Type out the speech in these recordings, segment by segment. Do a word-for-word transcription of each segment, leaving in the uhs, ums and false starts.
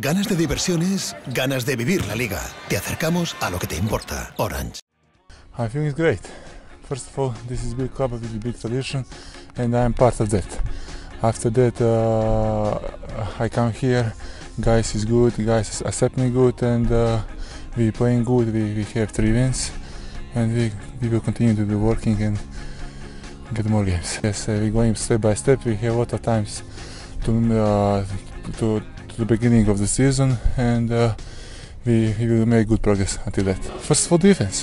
Ganas de diversiones, ganas de vivir la liga. Te acercamos a lo que te importa. Orange. I think it's great. First of all, this is a big club with a big tradition, and I'm part of that. After that, uh, I come here, guys is good, guys accept me good, and uh, we playing good. We, we have three wins, and we, we will continue to do working and get more games. Yes, uh, we're going step by step. We have a lot of times to uh, to, to the beginning of the season, and uh, we, we will make good progress until that. First of all, defense.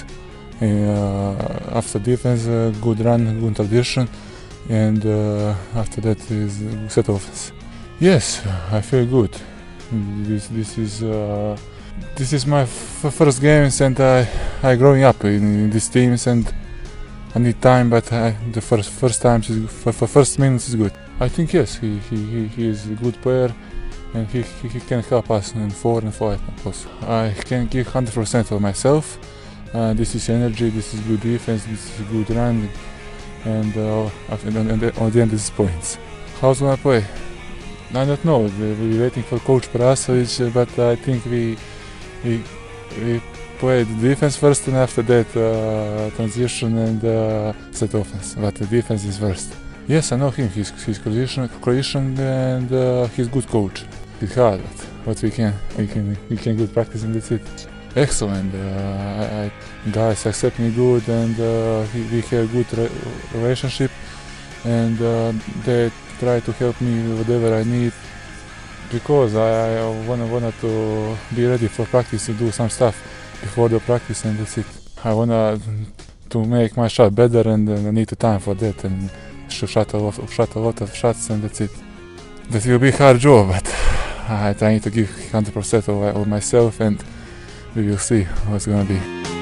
Uh, after defense, uh, good run, good tradition, and uh, after that is set offense. Yes, I feel good. This this is uh, this is my f first games, and I I growing up in, in these teams, and I need time. But I, the first first times is for, for first minutes is good. I think yes, he he he is a good player, and he he, he can help us in four and five also. I can give one hundred percent of myself. Uh, this is energy, this is good defense, this is good run, and uh, and, and, and on the end this is points. How's gonna play? I don't know. We're waiting for Coach Perasovic, but I think we we we played defense first, and after that uh, transition and uh, set offense. But the defense is first. Yes, I know him. He's he's Croatian, Croatian, and uh, he's good coach. It's hard, but what we can we can we can good practice, and that's it. Excellent. Uh, I, I, guys accept me good, and uh, we have good re relationship, and uh, they try to help me with whatever I need, because I, I wanna wanna to be ready for practice, to do some stuff before the practice, and that's it. I wanna to make my shot better, and uh, I need the time for that, and shot a lot, shot a lot of shots, and that's it. That will be a hard job, but I try to give one hundred percent of, of myself, and we will see what's gonna be.